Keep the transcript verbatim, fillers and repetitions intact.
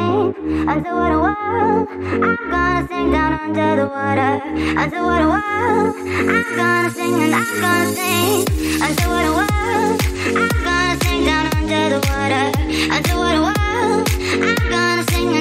sing until what a while. I'm gonna sing down under the water until what a while. I'm gonna sing and I'm gonna sing until what a while. I'm gonna sing down under the water until what a while. I'm gonna sing